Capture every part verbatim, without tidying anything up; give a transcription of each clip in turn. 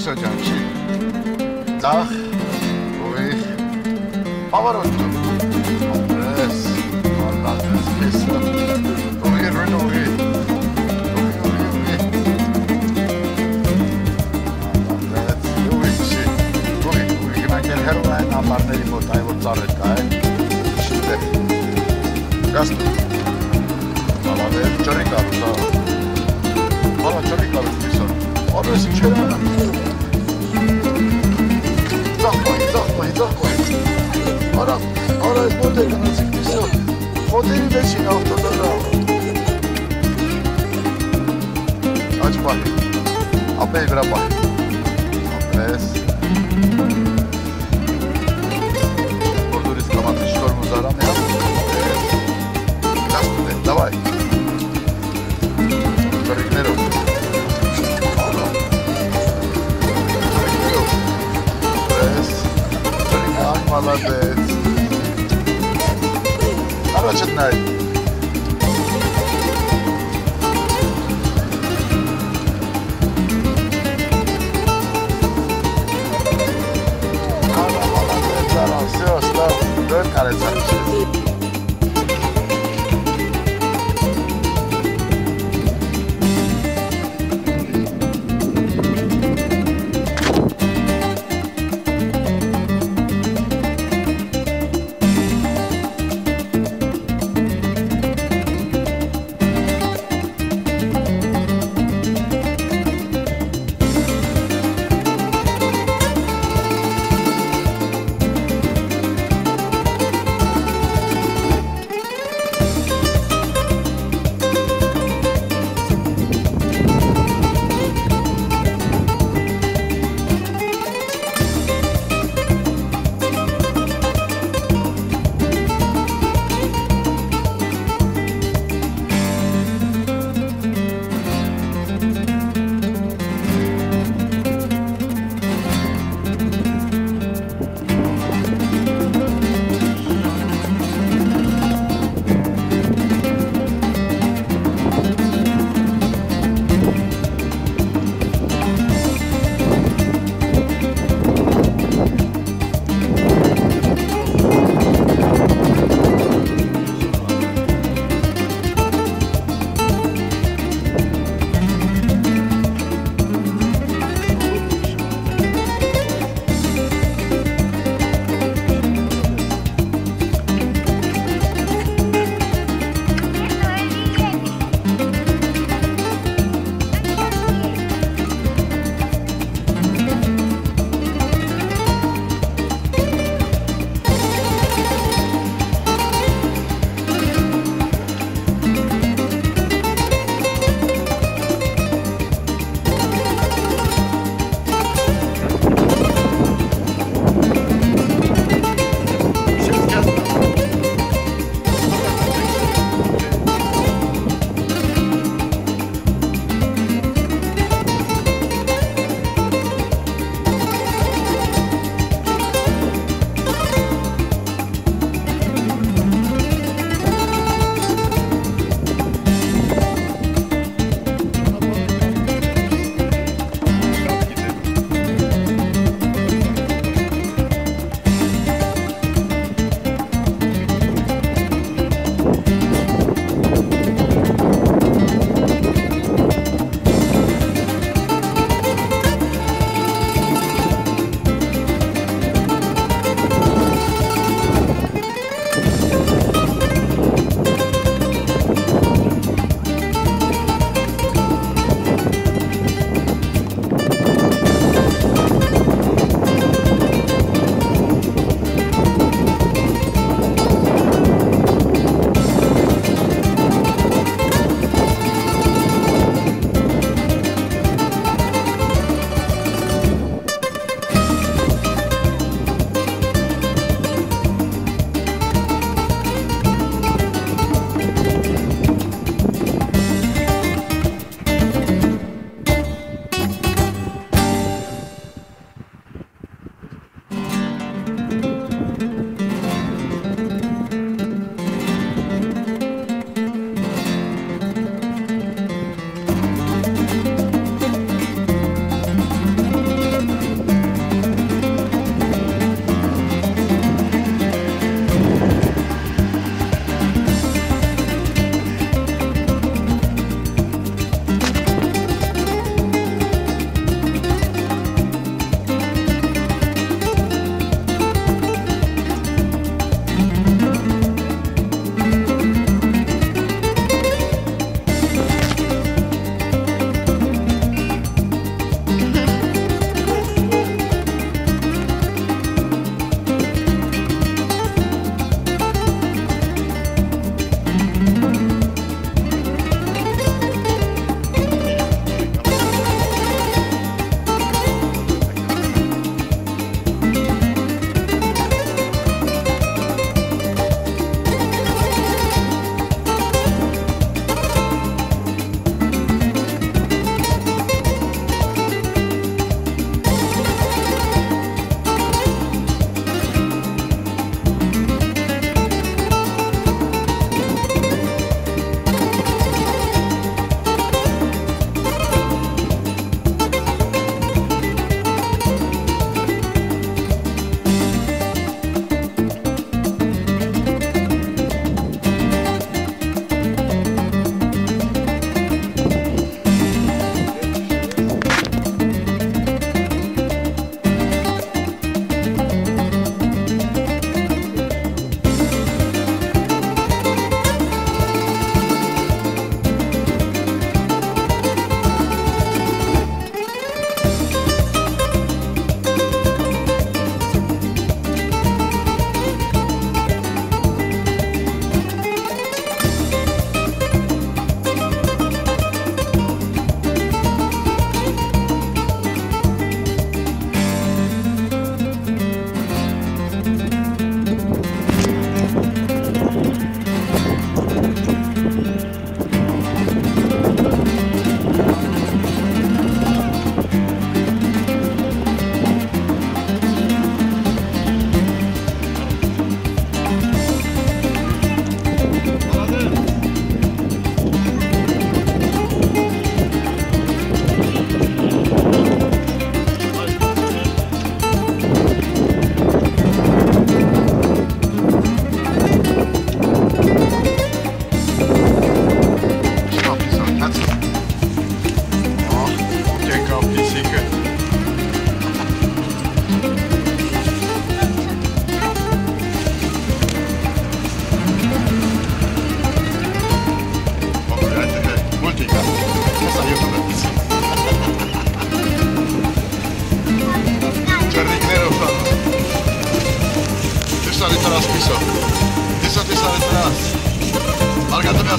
ջանքի։ Դախ, ուղիղ, Pavarotti. Andres, Andres, Pesa. Uğur, Uğur, Uğur. Հերոյն ամբարների մոտ այ որ ծառեր կա է շիտեր գաստ ծալավեր ճրի կարուս հալա ճրի կարուս պիսան արվես չեր անա ծախ պահի, ծախ պահի, ծախ պահի արա, արա ես մոտ է գնացիք պիսան խոտերի մեջին ավտոդարա աչ պահի ապեի վրա պահի ապես Давай. Корректируй. Корректируй. Пресс. Корректируй. Молодец. Короче, знай. Молодец, Зара. Все, стал. Дört карется.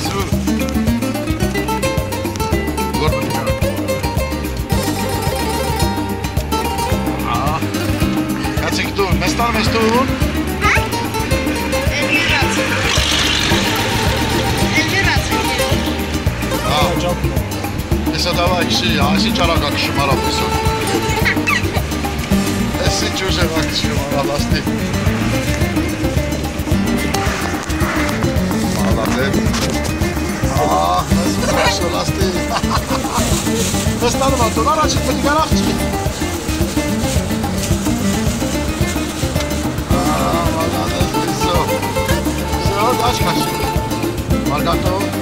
Su. Gordo. Ah. Kaçık tu? Mestan mestu? Esa dava kişi ya, esin çarak akışı marapısı. Esin çöşek akışı maralasti. Malatet. Ah, nasıl uğraşıyor lasti. Mestanım atılar açık beni garakçı. Ah, malatet, güzel. Güzel, aç kaç. Margato.